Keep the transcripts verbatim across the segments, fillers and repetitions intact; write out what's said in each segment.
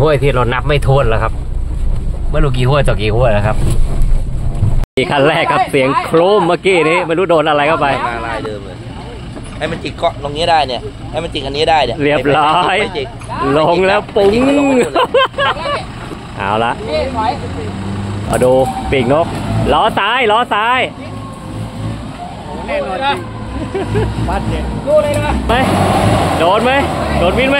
ห้วยที่เรานับไม่ถ้วนแล้วครับไม่รู้กี่ห้วยต่อกี่ห้วยแล้วครับนี่คันแรกครับเสียงโครมเมื่อกี้นี้ไม่รู้โดนอะไรเข้าไปมาลายเดิมเลยให้มันจิกเกาะตรงนี้ได้เนี่ยให้มันจิกอันนี้ได้เนี่ยเรียบร้อยลงแล้วปุ้งเอาละมาดูปีกนกล้อซ้ายล้อซ้ายแน่นอนจริงบ้านเด็ดดูเลยนะไหมโดนไหมโดนวินไหม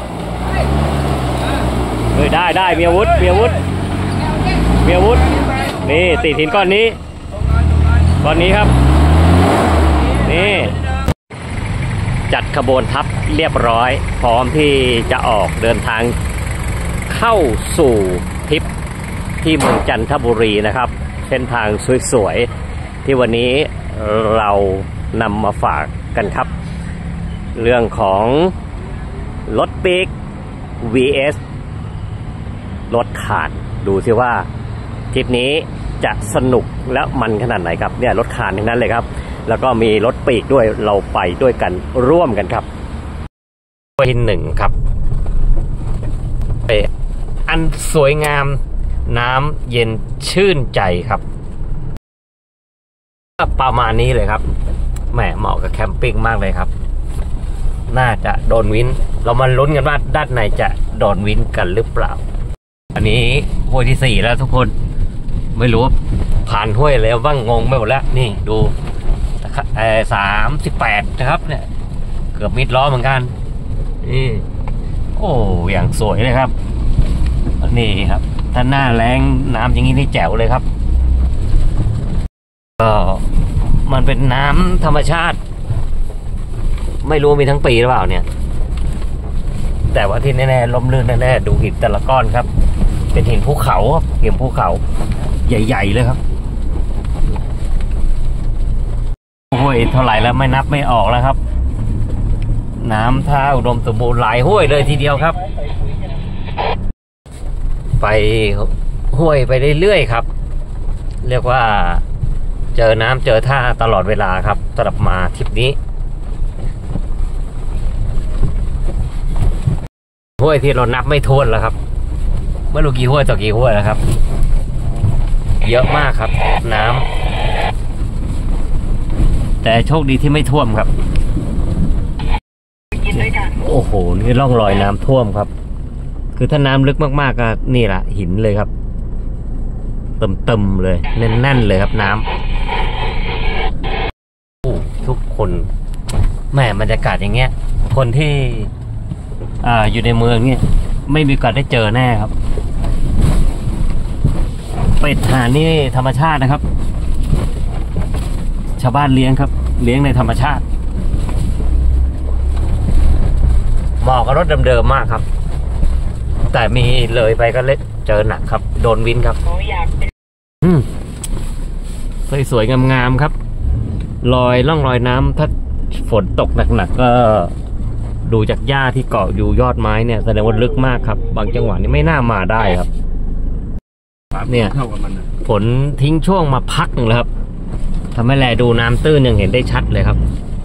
เฮ้ยได้ได้มีอาวุธมีอาวุธมีอาวุธนี่ติดหินก้อนนี้ก้อนนี้ครับนี่จัดขบวนทัพเรียบร้อยพร้อมที่จะออกเดินทางเข้าสู่ทริปที่เมืองจันทบุรีนะครับเส้นทางสวยๆที่วันนี้เรานำมาฝากกันครับเรื่องของรถปิก วี เอส รถคานดูสิว่าทริปนี้จะสนุกและมันขนาดไหนครับเนี่ยรถคานทั้งนั้นเลยครับแล้วก็มีรถปีกด้วยเราไปด้วยกันร่วมกันครับที่หนึ่งครับอันสวยงามน้ำเย็นชื่นใจครับประมาณนี้เลยครับแหมเหมาะกับแคมปิ้งมากเลยครับน่าจะโดนวินเรามาลุ้นกันว่าด้านในจะโดนวินกันหรือเปล่าอันนี้ห้วยที่สี่แล้วทุกคนไม่รู้ผ่านห้วยแล้วบ้างงงไม่หมดแล้วนี่ดูเออสามสิบแปดนะครับเนี่ยเกือบมิดล้อเหมือนกันนี่โอ้อย่างสวยเลยครับนี่ครับถ้าหน้าแรงน้ำอย่างนี้นี่แจ๋วเลยครับก็มันเป็นน้ำธรรมชาติไม่รู้มีทั้งปีหรือเปล่าเนี่ยแต่ว่าที่แน่ๆล้มลื่นแน่ๆดูหินแต่ละก้อนครับเป็นหินภูเขาหินภูเขาใหญ่ๆเลยครับห้วยเท่าไหร่แล้วไม่นับไม่ออกแล้วครับน้ำท่าอุดมสมบูรณ์หลายห้วยเลยทีเดียวครับไปห้วยไปเรื่อยๆครับเรียกว่าเจอน้ำเจอท่าตลอดเวลาครับสำหรับมาทริปนี้ห้วยที่เรานับไม่ถ้วนแล้วครับไม่รู้กี่ห้วยต่อกี่ห้วยแล้วครับเยอะมากครับน้ำแต่โชคดีที่ไม่ท่วมครับโอ้โหนี่ร่องรอยน้ำท่วมครับคือถ้าน้ำลึกมากๆก็นี่แหละหินเลยครับเติมๆเลยแน่นๆเลยครับน้ำทุกคนแหมบรรยากาศอย่างเงี้ยคนที่อ่าอยู่ในเมืองเนี่ยไม่มีโอกาสได้เจอแน่ครับเป็ดห่านนี่ธรรมชาตินะครับชาวบ้านเลี้ยงครับเลี้ยงในธรรมชาติเหมาะกับรถเดิมๆมากครับแต่มีเลยไปก็เล็กเจอหนักครับโดนวินครับอืมสวยๆงามๆครับรอยล่องรอยน้ำถ้าฝนตกหนักๆก็ดูจากหญ้าที่เกาะอยู่ยอดไม้เนี่ยแสดงว่าลึกมากครับบางจังหวะนี้ไม่น่ามาได้ครับเนี่ยฝนทิ้งช่วงมาพักหนึ่งแล้วครับทำให้แลดูน้ำตื้นยังเห็นได้ชัดเลยครับ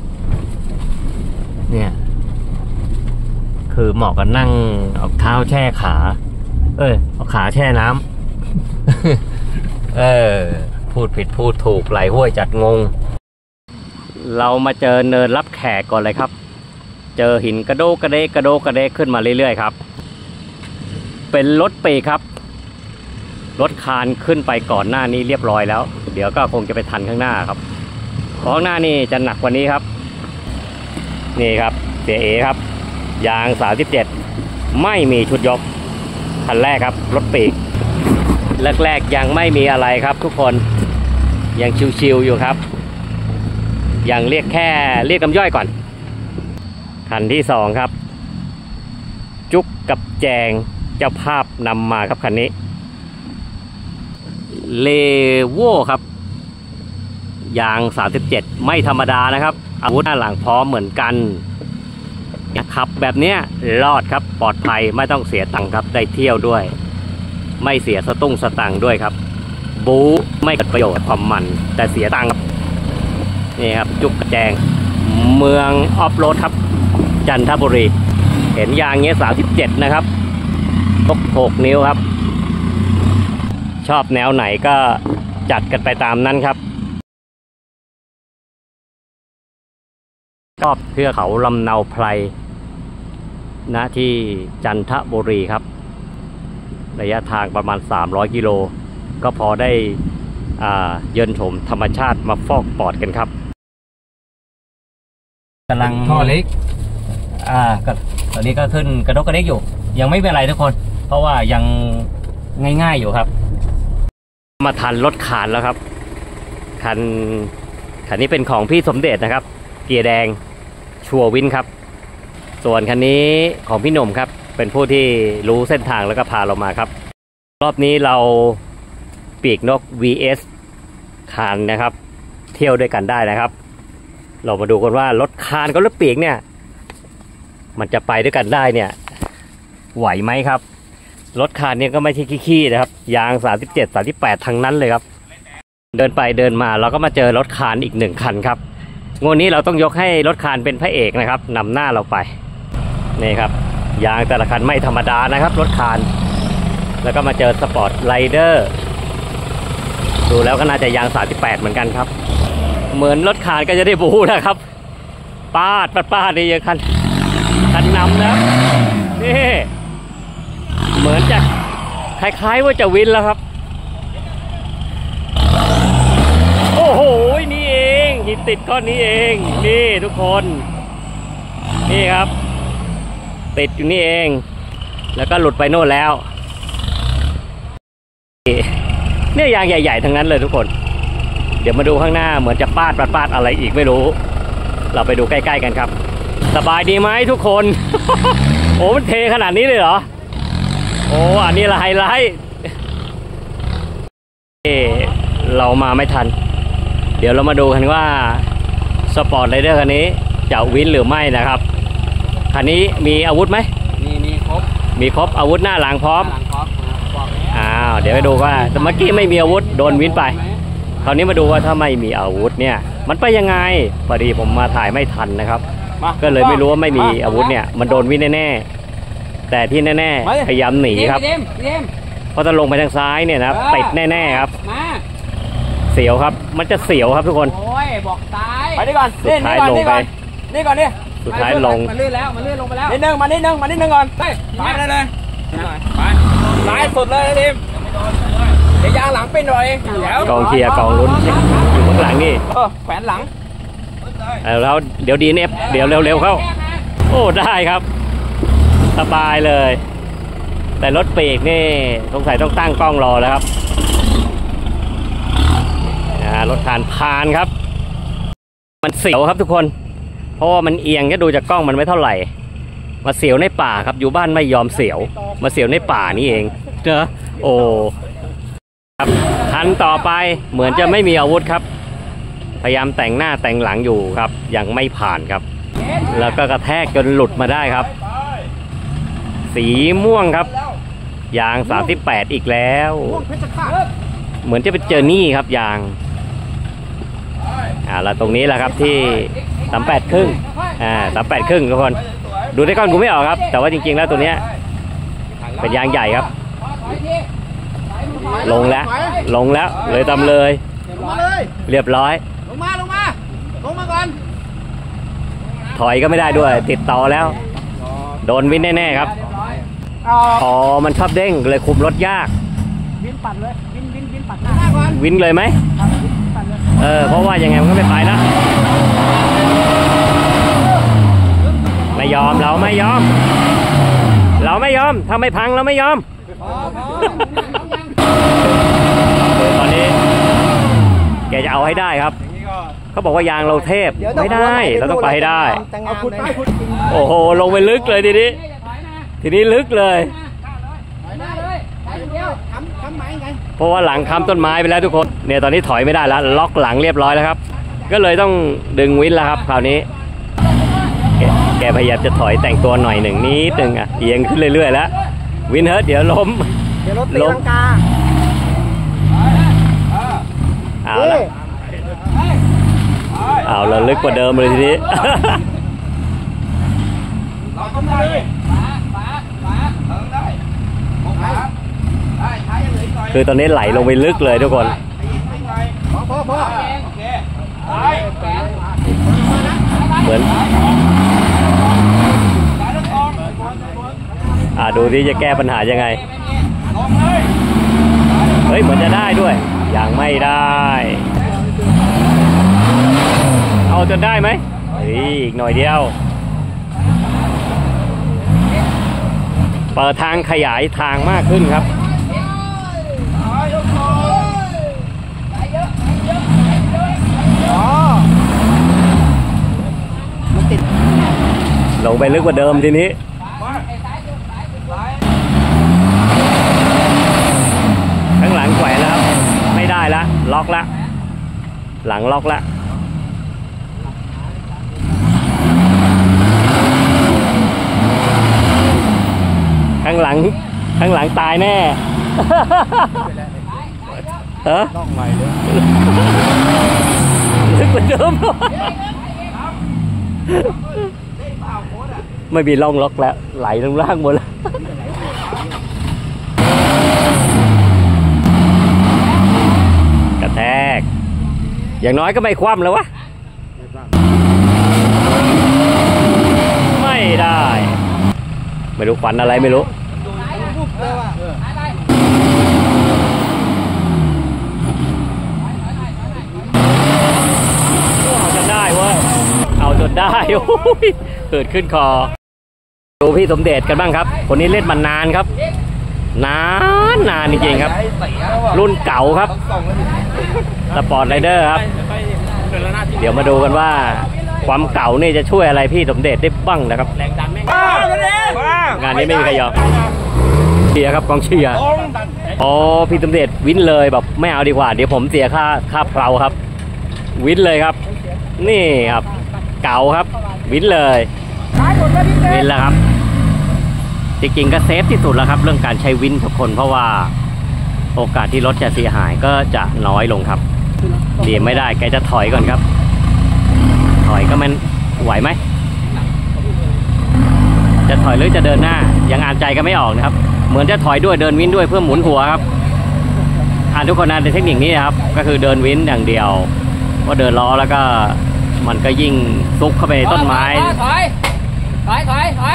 เนี่ยคือเหมาะกับนั่งเอาเท้าแช่ขาเอ้ยเอาขาแช่น้ำเออพูดผิดพูดถูกไหลห้วยจัดงงเรามาเจอเนินรับแขกก่อนเลยครับเจอหินกระโดกกระเดกกระโดกกระเดกขึ้นมาเรื่อยๆครับเป็นรถปีครับรถคานขึ้นไปก่อนหน้านี้เรียบร้อยแล้วเดี๋ยวก็คงจะไปทันข้างหน้าครับข้างหน้านี่จะหนักกว่านี้ครับนี่ครับเสียเอครับยางสามสิบเจ็ดไม่มีชุดยกคันแรกครับรถปีกแรกๆยังไม่มีอะไรครับทุกคนยังชิวๆอยู่ครับยังเรียกแค่เรียกน้ำย่อยก่อนคันที่สองครับจุกกับแจงเจ้าภาพนำมาครับคันนี้เลโวครับยางสามสิบเจ็ดไม่ธรรมดานะครับอาวุธหน้าหลังพร้อมเหมือนกันขับแบบนี้รอดครับปลอดภัยไม่ต้องเสียตังค์ครับได้เที่ยวด้วยไม่เสียสตุ้งสตังค์ด้วยครับบู๊ไม่เกิดประโยชน์ความมันแต่เสียตังค์นี่ครับจุกกระแจงเมืองออฟโรดครับจันทบุรีเห็นยางเงี้ยสามสิบเจ็ดนะครับกหกนิ้วครับชอบแนวไหนก็จัดกันไปตามนั้นครับชอบเทือกเขาลำเนาไพรณที่จันทบุรีครับระยะทางประมาณสามร้อยกิโลก็พอได้อ่าเยินชมธรรมชาติมาฟอกปอดกันครับกำลังท่อเล็กอ่าก็ตอนนี้ก็ขึ้นกระดกกระเด็กอยู่ยังไม่เป็นไรทุกคนเพราะว่ายังง่ายๆอยู่ครับมาทันรถขานแล้วครับคันคันนี้เป็นของพี่สมเด็จนะครับเกียร์แดงชัววินครับส่วนคันนี้ของพี่หนุ่มครับเป็นผู้ที่รู้เส้นทางแล้วก็พาเรามาครับรอบนี้เราปีกนก วี เอส คานนะครับเที่ยวด้วยกันได้นะครับเรามาดูกันว่ารถคานกับรถปีกเนี่ยมันจะไปด้วยกันได้เนี่ยไหวไหมครับรถคานเนี่ยก็ไม่ใช่ขี้ๆนะครับยางสามสิบเจ็ด สามสิบแปดทั้งนั้นเลยครับเดินไปเดินมาเราก็มาเจอรถคานอีกหนึ่งคันครับงวดนี้เราต้องยกให้รถคานเป็นพระเอกนะครับนำหน้าเราไปนี่ครับยางแต่ละคันไม่ธรรมดานะครับรถคานแล้วก็มาเจอสปอร์ตไรเดอร์ดูแล้วก็น่าจะยางสามสิบแปดเหมือนกันครับเหมือนรถคานก็จะได้บูนะครับปาดปาดปาดนี่คันคันนำนะนี่เหมือนจะคล้ายๆว่าจะวินแล้วครับโอ้โหนี่เองหินติดก้อนนี้เองนี่ทุกคนนี่ครับติดอยู่นี่เองแล้วก็หลุดไปโน่นแล้วเนี่ยยางใหญ่ๆทั้งนั้นเลยทุกคนเดี๋ยวมาดูข้างหน้าเหมือนจะปาดปาดปาดอะไรอีกไม่รู้เราไปดูใกล้ๆกันครับสบายดีไหมทุกคน โอ้มันเทขนาดนี้เลยเหรอโอ้อันนี้ละไฮไลท์เอเรามาไม่ทันเดี๋ยวเรามาดูกันว่าสปอร์ตไรเดอร์คันนี้จะวินหรือไม่นะครับคันนี้มีอาวุธไหมมีมีครบมีครบอาวุธหน้าหลังพร้อมอ้าวเดี๋ยวไปดูว่าแต่เมื่อกี้ไม่มีอาวุธโดนวินไปคราวนี้มาดูว่าถ้าไม่มีอาวุธเนี่ยมันไปยังไงพอดีผมมาถ่ายไม่ทันนะครับก็เลยไม่รู้ว่าไม่มีอาวุธเนี่ยมันโดนวินแน่ๆแต่ที่แน่ๆพยายามหนีครับเพราะถ้าลงไปทางซ้ายเนี่ยนะติดแน่ๆครับเสียวครับมันจะเสียวครับทุกคนโอ้ยบอกตายไปนี่ก่อนสุดท้ายลงไปนี่ก่อนนี่สุดท้ายลงมันลื่นแล้วมันลื่นลงไปแล้วนิดนึงมานิดนึงมานิดนึงก่อนไปไปเลยเลยไปซ้ายสุดเลยนะทีมเดี๋ยวยางหลังเป็นหน่อยกองเชียร์กองลุ้นอยู่ข้างหลังนี่เออแขวนหลังแล้วเดี๋ยวดีเนฟเดี๋ยวเร็วๆเข้าโอ้ได้ครับสบายเลยแต่รถปีกนี่สงสัยต้องตั้งกล้องรอแล้วครับรถคานพานครับมันเสียวครับทุกคนเพราะว่ามันเอียงก็ดูจากกล้องมันไม่เท่าไหร่มาเสียวในป่าครับอยู่บ้านไม่ยอมเสียวมาเสียวในป่านี่เองเนอะโอ้ครับคันต่อไปเหมือนจะไม่มีอาวุธครับพยายามแต่งหน้าแต่งหลังอยู่ครับยังไม่ผ่านครับแล้วก็กระแทกจนหลุดมาได้ครับสีม่วงครับยางสามสิบแปดอีกแล้วเหมือนจะเป็นเจอร์นี่ครับยางอ่าแล้วตรงนี้แหละครับที่สามแปดครึ่งอ่าสามแปดครึ่งทุกคนดูในกล้องกูไม่ออกครับแต่ว่าจริงๆแล้วตัวเนี้ยเป็นยางใหญ่ครับลงแล้วลงแล้วเลยตำเลยเรียบร้อยลงมาลงมาลงมาก่อนถอยก็ไม่ได้ด้วยติดต่อแล้วโดนวินแน่ๆครับอ๋อมันชอบเด้งเลยคุมรถยากวินปัดเลยวินวินวินปัดหน้าก่อนวินเลยไหมเออเพราะว่ายังไงมันก็ไม่ไปนะไม่ยอมเราไม่ยอมเราไม่ยอมถ้าไม่พังเราไม่ยอมตอนนี้แกจะเอาให้ได้ครับเขาบอกว่ายางเราเทพไม่ได้เราต้องไปให้ได้โอ้โหลงไปลึกเลยทีนี้ทีนี้ลึกเลยเพราะว่าหลังค้ำต้นไม้ไปแล้วทุกคนเนี่ยตอนนี้ถอยไม่ได้แล้วล็อกหลังเรียบร้อยแล้วครับก็เลยต้องดึงวินแล้วครับคราวนี้แก, แกพยายามจะถอยแต่งตัวหน่อยหนึ่งนิดนึงอ่ะเอียงขึ้นเรื่อยๆแล้ววินเฮิร์ตเดี๋ยวล้มเดี๋ยวรถตีลังกาเอาละเอาละลึกกว่าเดิมเลยทีนี้คือตอนนี้ไหลลงไปลึกเลยทุกคนเหมือนอ่าดูที่จะแก้ปัญหายังไงเฮ้ยเหมือนจะได้ด้วยยังไม่ได้เอาจนได้ไหมอีกหน่อยเดียวเปิดทางขยายทางมากขึ้นครับลงไปลึกกว่าเดิมทีนี้ข้างหลังแขวนแล้วไม่ได้ละล็อกละหลังล็อกละข้างหลังข้างหลังตายแน่เออล็อกใหม่เลยลึกกว่าเดิมไม่มีร่องล็อกแล้วไหลลงล่างหมดแล้วกระแทกอย่างน้อยก็ไม่คว่ำแล้ววะไม่ได้ไม่รู้ควันอะไรไม่รู้เอาจนได้เว้ยเอาจนได้โอ้ยเกิดขึ้นคอดูพี่สมเด็จกันบ้างครับคนนี้เล่นมานานครับนานนานจริงๆครับรุ่นเก่าครับสปอร์ตไรเดอร์ครับเดี๋ยวมาดูกันว่าความเก่านี่จะช่วยอะไรพี่สมเด็จได้บ้างนะครับงานนี้ไม่มีใครยอมเชียร์ครับกองเชียร์อ๋อพี่สมเด็จวินเลยแบบไม่เอาดีกว่าเดี๋ยวผมเสียค่าค่าเพลาครับวินเลยครับนี่ครับเก่าครับวินเลยวินแล้วครับจริงๆก็เซฟที่สุดแล้วครับเรื่องการใช้วินทุกคนเพราะว่าโอกาสที่รถจะเสียหายก็จะน้อยลงครับเดี๋ยวไม่ได้แกจะถอยก่อนครับถอยก็มันไหวไหมจะถอยหรือจะเดินหน้ายังอ่านใจก็ไม่ออกนะครับเหมือนจะถอยด้วยเดินวินด้วยเพื่อหมุนหัวครับอ่านทุกคนอ่านในเทคนิคนี้ครับก็คือเดินวินอย่างเดียวว่าเดินล้อแล้วก็มันก็ยิ่งซุกเข้าไปต้นไม้ถอยถอยถอยถอย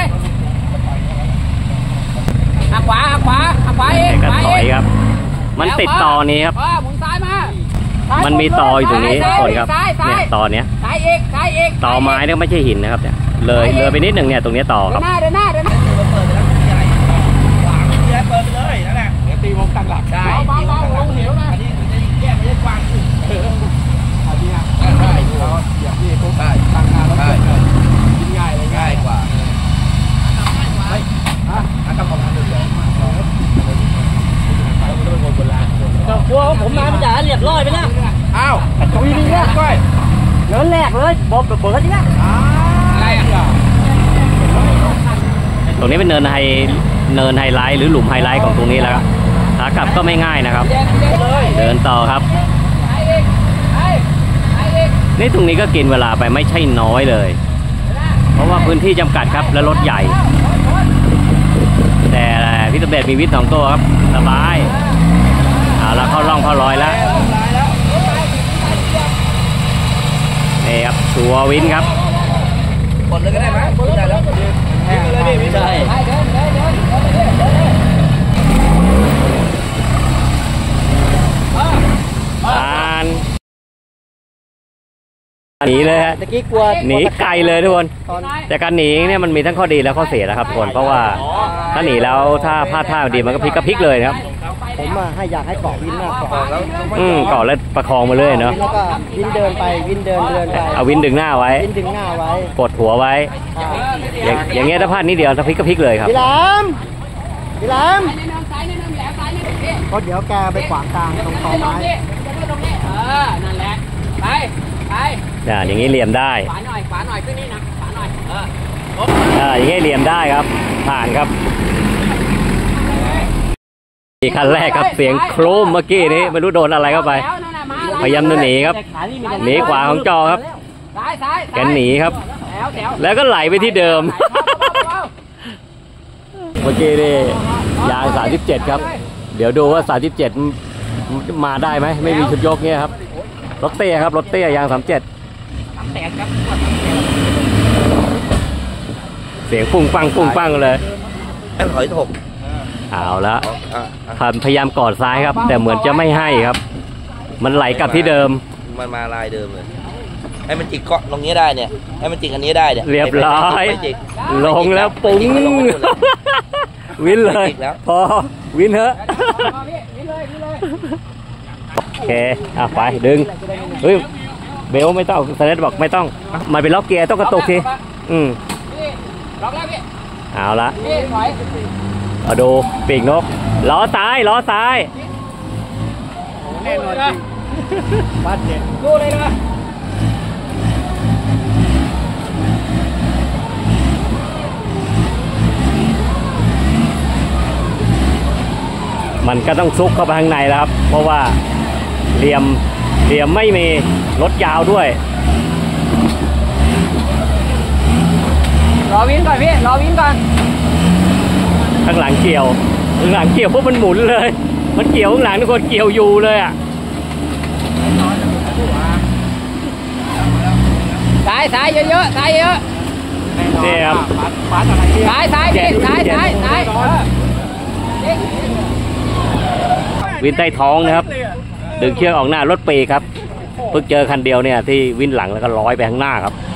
หักขวาหักขวาหักขวาเองก็ถอยครับมันติดต่อนี้ครับหมุนซ้ายมามันมีต่ออยู่ตรงนี้ก่อนครับเนี่ยต่อเนี้ยต่อไม้เนี่ยไม่ใช่หินนะครับเนี่ยเลยเลยไปนิดหนึ่งเนี่ยตรงนี้ต่อครับเดินหน้าเดินหน้าเปิดเลยเปิดเลยนั่นแหละเดี๋ยวตีวงตั้งหลักได้เบาๆวงเหวนะอันนี้จะแก้ไม่ได้กว้างขึ้นอันนี้ได้เราอย่างที่เขาได้ตั้งงานแล้วกินง่ายเลยง่ายกว่าเฮ้ยฮะอันต้องของอันเดียวกลัวผมมาจะเรียบร้อยไปนะอ้าวตรงนี้นี่เนี่ยก้อยเงินแรกเลยบอมเปิดเนี่ยอะไรอ่ะตรงนี้เป็นเนินไฮเนินไฮไลท์หรือหลุมไฮไลท์ของตรงนี้แล้วครับขากลับก็ไม่ง่ายนะครับเดินต่อครับนี่ตรงนี้ก็กินเวลาไปไม่ใช่น้อยเลยเพราะว่าพื้นที่จำกัดครับและรถใหญ่แต่พี่สมเด็จมีวิทย์สองตัวครับสบายเอาแล้วเข้าร่องเข้ารอยแล้วนี่ครับชัววินครับกดเลยก็ได้ไหมกดได้แล้วแห้งเลยพี่ไม่ใช่หนีเลยฮะตะกี้กลัวหนีไกลเลยทุกคนแต่การหนีเนี่ยมันมีทั้งข้อดีและข้อเสียนะครับทุกคนเพราะว่าถ้าหนีแล้วถ้าพลาดท่าดีมันก็พลิกก็พลิกเลยครับผมให้อยากให้เกาะวินมากกว่าอืมเกาะแล้วประคองมาเรื่อยเนาะแล้วก็วินเดินไปวินเดินเดินไปเอาวินดึงหน้าไว้วินดึงหน้าไว้กดหัวไว้อย่างอย่างเงี้ยถ้าพลาดนิดเดียวถ้าพลิกก็พลิกเลยครับพี่ลำพี่ลำเพราะเดี๋ยวแกไปขวางกลางตรงตอไม้เออนั่นแหละไปไปอ่าอย่างนี้เหลี่ยมได้ขวาหน่อยขวาหน่อยขึ้นนี่นะขวาหน่อยเอออ่าอย่างนี้เหลี่ยมได้ครับผ่านครับอีกคันแรกครับเสียงโครมเมื่อกี้นี้ไม่รู้โดนอะไรเข้าไปพยายามจะหนีครับหนีขวาของจอครับแกหนีครับแล้วก็ไหลไปที่เดิมเมื่อกี้นี่ยางสามสิบเจ็ดครับเดี๋ยวดูว่าสามสิบเจ็ดมาได้ไหมไม่มีชุดยกเนี่ยครับรถเตี้ยครับรถเตี้ยยางสามสิบเจ็ดเสียงปุ้งปังปุ้งปังเลยแอนถอยถกเอาละพยายามกอดซ้ายครับแต่เหมือนจะไม่ให้ครับมันไหลกลับที่เดิมมันมาลายเดิมเลยให้มันจิกเกาะตรงนี้ได้เนี่ยให้มันจิกอันนี้ได้เนี่ยเรียบร้อยลงแล้วปุ้งวินเลยพอวินเถอะโอเคอ่ะไปดึงเฮ้ยเบลไม่ต้องสเลดบอกไม่ต้องมันเป็นล็อกเกียร์ต้องกระตุกทีอืมล็อกแล้วพี่เอาละเอาดูปีกนกล้อซ้ายล้อซ้ายแน่นอนจริงบ้านเจ็ดดูเลยนะมันก็ต้องซุกเข้าไปข้างในแล้วครับเพราะว่าเหลี่ยมเหลี่ยมไม่มีรถยาวด้วยรอวินก่อนพี่รอวินก่อนข้างหลังเกี่ยวข้างหลังเกี่ยวพวกมันหมุนเลยมันเกี่ยวข้างหลังทุกคนเกี่ยวอยู่เลยอ่ะสายสายเยอะๆสายเยอะนี่ครับสายสายพี่สายสายสายวินใต้ท้องนะครับดึงเชือกออกหน้ารถปีครับเพิ่งเจอคันเดียวเนี่ยที่วินหลังแล้วก็ร้อยไปข้างหน้าครับ